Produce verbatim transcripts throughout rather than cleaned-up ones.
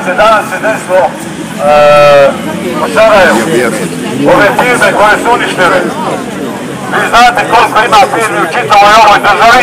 vidite, danas se desilo u Sarajevu, ove firme koje su uništene. Vi znate koliko ima firmi u čitavoj ovoj državi.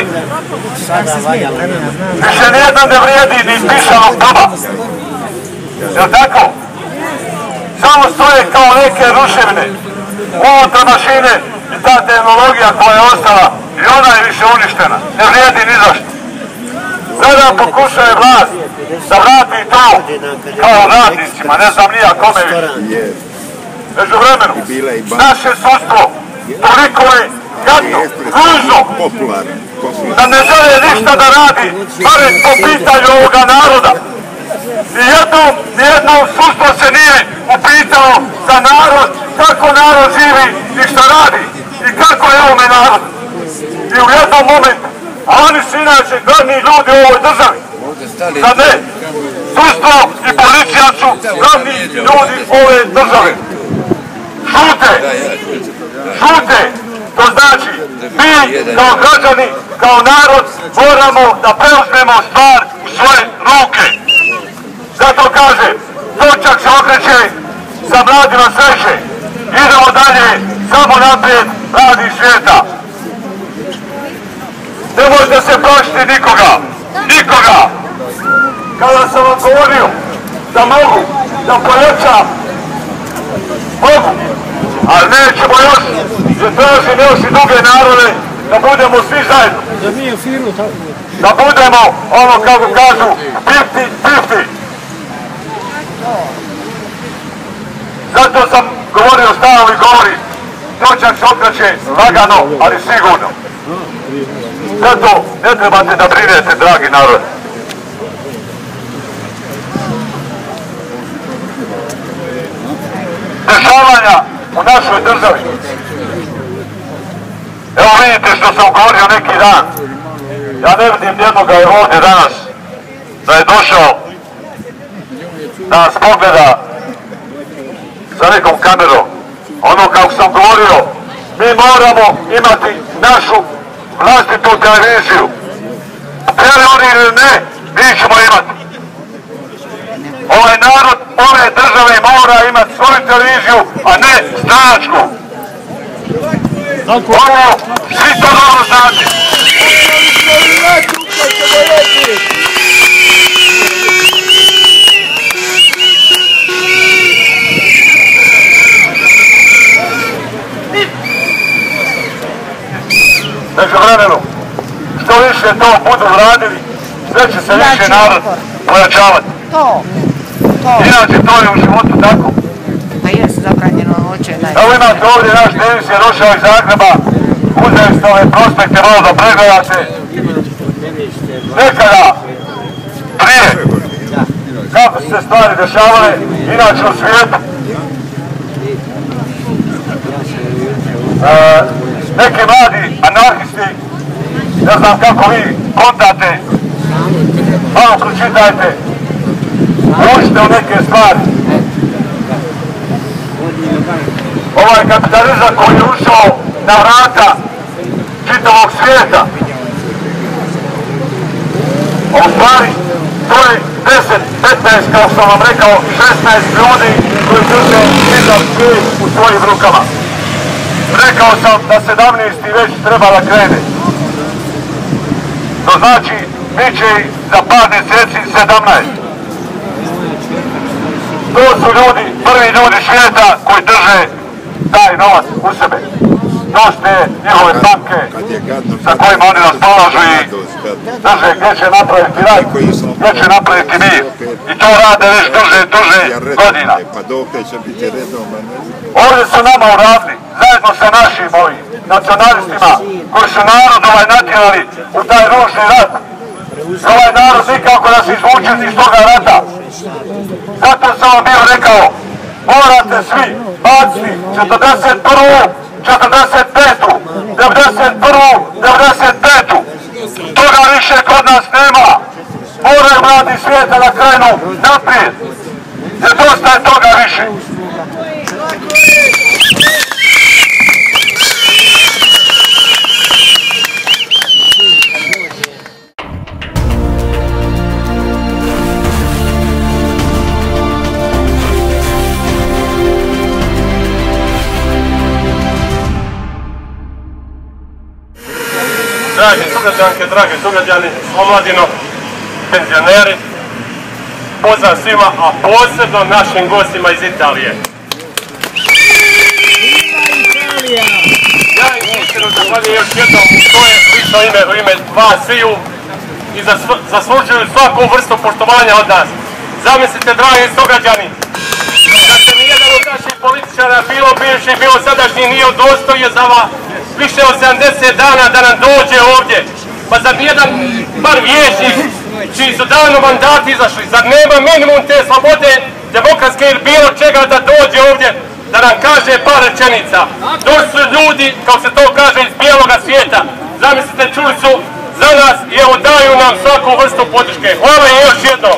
Više nijedna ne vrijedi ni pišanog duba. Jel' tako? Samo stoje kao neke ruševine. Unutra mašine i ta tehnologija koja je ostala i ona je više uništena. Ne vrijedi ni zašto. Sada pokušaju vlast da vrati to kao radnicima, ne znam nija kome više. Među vremenu, naše sudstvo toliko je gadno, ružno, da ne žele ništa da radi, barem po pitanju ovoga naroda. Nijednom sudstvo se nije upitalo za narod, kako narod živi i šta radi i kako je ovome narod. I u jednom momentu, a oni su inače glavni ljudi u ovoj državi. Da ne, sudstvo i policija su glavni ljudi ove države. Šute, šute, to znači mi kao građani, kao narod moramo da preuzmemo stvar u svoje ruke. Zato kaže, točak se okreće, sa mladima sreće. Idemo dalje, samo naprijed, radi svijeta. Ne možete se plašiti nikoga, nikoga. Kada sam vam govorio da mogu, da pojačam, mogu, ali nećemo još, jer tražim još i druge narode, da budemo svi zajedno. Da budemo, ono kako kažu, fifty fifty. Zato sam govorio stalno i govorim, točak se okreće lagano, ali sigurno. Zato ne trebate da brinete, dragi narod. Dešavanja u našoj državi. Evo vidite što sam govorio neki dan. Ja ne vidim jednoga je ovdje danas da je došao da nas pogleda sa nekom kamerom. Ono kako sam govorio, mi moramo imati našu vlastitu televiziju. Htjeli oni ili ne, mi ćemo imati. Ovaj narod ove države mora imati svoju televiziju, a ne stranačku. Ovo svi to dobro znate. Među vremenu, što više to budu radili, sve će se više narod pojačavati. To, to. Inače, to je u životu tako. Pa jesu zabranjeno oče. Evo imate ovdje naš Denis je došao iz Zagreba, uzeli ste ove prospekte malo da pregledate. Nekada, prije, kako su se stvari dešavale, inače u svijetu. E, neki mladi anarhisti, ne znam kako vi kontate, malo pročitajte, uđite u neke stvari. Ovaj kapitalizam koji je ušao na vrata čitavog svijeta, a u stvari to je deset, petnaest, kao sam vam rekao, šesnaest ljudi koji drže čitav svijet u svojim rukama. Rekao sam da sedamnaesti već treba da krene. To znači, bit će i za par mjeseci sedamnaest. To su ljudi, prvi ljudi svijeta koji drže taj novac u sebe. To su te njihove banke sa kojima oni raspolažu i drže gdje će napraviti rad, gdje će napraviti mir. I to rade već duže, duže godina. Ovdje su nama uradili, zajedno sa našim ovim nacionalistima, koji su narod ovaj natjerali u taj ružni rat. Ovaj narod nikako da se izvuče iz toga rata. Zato sam vam bio rekao, morate svi baciti četrdeset prvu, četrdeset petu, devedeset prvu, devedeset petu. Toga više kod nas nema. Moraju mladi svijeta da krenu naprijed. Jer dosta je toga više. dragi sugrađanke, dragi sugrađani, omladino, penzioneri, pozdrav svima, a posebno našim gostima iz Italije. Ja im istinu zahvaljujem još jednom u svoje lično ime, u ime vas sviju i zaslužuju svaku vrstu poštovanja od nas. Zamislite, dragi sugrađani, da se nijedan od naših političara, bilo bivši, bilo sadašnji, nije udostojio za vas više od sedamdeset dana da nam dođe ovdje. Pa zar nijedan bar vijećnik čiji su davno mandati izašli, zar nema minimum te slobode demokratske ili bilo čega da dođe ovdje da nam kaže par rečenica. Došli su ljudi, kao se to kaže, iz bijeloga svijeta. Zamislite, čuli su za nas i evo daju nam svaku vrstu podrške. Hvala i još jednom.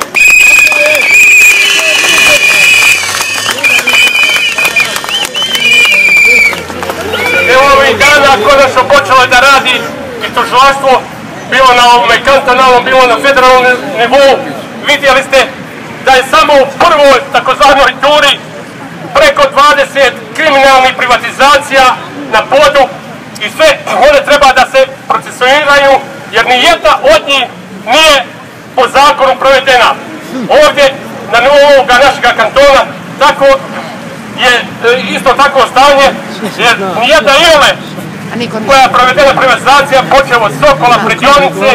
Evo ovih dana konačno počelo je da radi i tužilaštvo, bilo na ovome kantonalnom, bilo na federalnom nivou. Vidjeli ste da je samo u prvoj takozvanoj turi preko dvadeset kriminalnih privatizacija na podu i sve one treba da se procesuiraju jer ni jedna od njih nije po zakonu provedena. Ovdje na nivou ovoga našega kantona tako je isto tako stanje jer nijedna iole koja je provedena privatizacija počeo od Sokola, Predjonice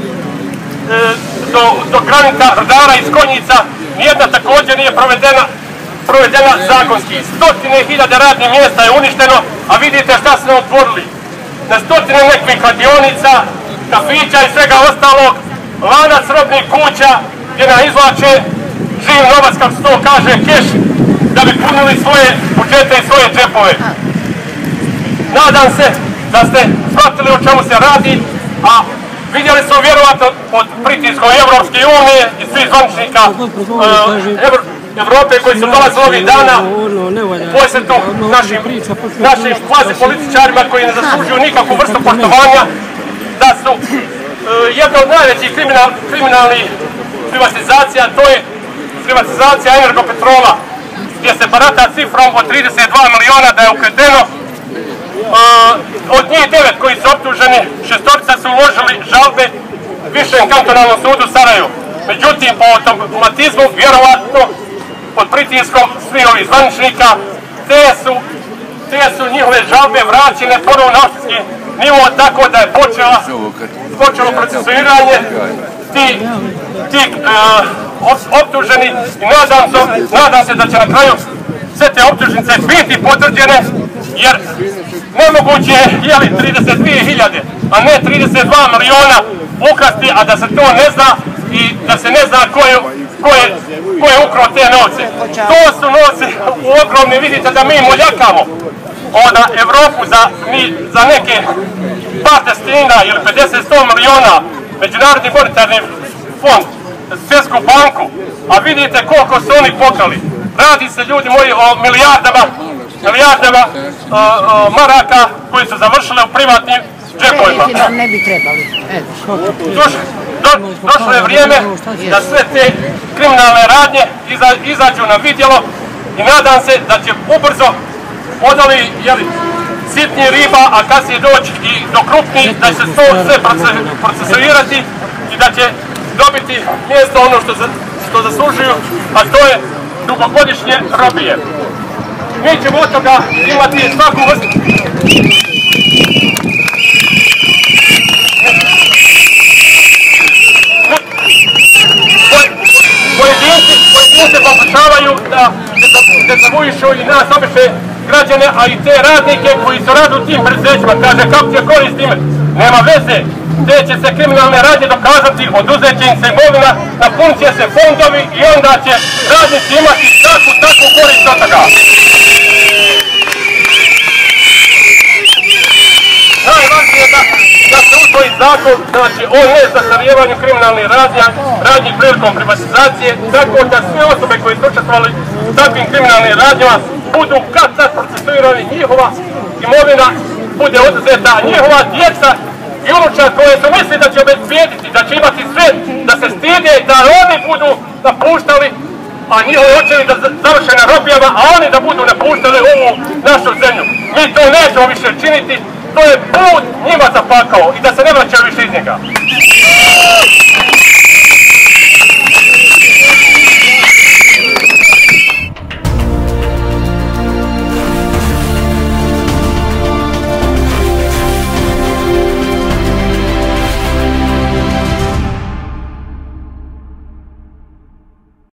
do, do granica Rdara iz Konjica, nijedna također nije provedena provedena zakonski. Stotine hiljada radnih mjesta je uništeno, a vidite šta su nam otvorili. Na stotine nekvih kladionica, kafića i svega ostalog, lanac robnih kuća gdje nam izvlače živ novac, kako se to kaže, keš, da bi punili svoje budžete i svoje džepove. Nadam se da ste shvatili o čemu se radi, a vidjeli su vjerovatno od pritiskom Evropske unije i svih zvaničnika Evrope koji su dolazili ovih dana u posjetu našim, našim kvazi političarima koji ne zaslužuju nikakvu vrstu poštovanja, da su uh, jedna od najvećih kriminal, kriminalnih privatizacija, to je privatizacija Energopetrola, gdje se barata cifrom od trideset dva miliona da je ukradeno. Uh, od njih devet koji su optuženi, šestorica su uložili žalbe Višem kantonalnom sudu u Sarajevu. Međutim, po automatizmu, vjerovatno, pod pritiskom svih ovih zvaničnika, te su, te su njihove žalbe vraćene ponovno na opštinski nivo, tako da je počela, počelo procesuiranje ti, ti uh, optuženi i nadam se, nadam se da će na kraju sve te optužnice biti potvrđene, jer nemoguće je jeli trideset dvije hiljade, a ne trideset dva miliona ukrasti, a da se to ne zna i da se ne zna ko je, ko je, ko je ukrao te novce. To su novci ogromni, vidite da mi moljakamo onda Evropu za, mi, za neke par desetina ili pedeset do sto miliona, Međunarodni monetarni fond, Svjetsku banku, a vidite koliko su oni pokrali. Radi se, ljudi moji, o milijardama, milijardama uh, uh, maraka koji su završile u privatnim džepovima. Ne bi trebali. Doš, do, došlo je vrijeme da sve te kriminalne radnje iza, izađu na vidjelo i nadam se da će ubrzo od ovih sitnih riba, a kasnije doći i do krupnih, da će se to sve procesuirati i da će dobiti mjesto ono što, za, što zaslužuju, a to je dugogodišnje robije. Mi ćemo od toga imati svaku vrstu. Pojedinci, pojedinci pokušavaju da dezavuišu i nas obične građane, a i te radnike koji su radi u tim preduzećima. Kaže, kako će korist time? Nema veze. Te će se kriminalne radnje dokazati, oduzet će im se imovina, napunit će se fondovi i onda će radnici imati takvu, takvu korist od toga. Najvažnije je da, da se usvoji zakon, znači on ne zastarijevanju kriminalnih radnja, radnji prilikom privatizacije, tako da sve osobe koje su učestvovali u takvim kriminalnim radnjama budu kad sad procesuirani, njihova imovina bude oduzeta, njihova djeca i unučad koje su misli da će obezbijediti, da će imati sve, da se stide, da oni budu napuštali, a njihovi očevi da završe na robijama, a oni da budu napuštali ovu našu zemlju. Mi to nećemo više činiti to je put njima za pakao i da se ne vraćaju više iz njega.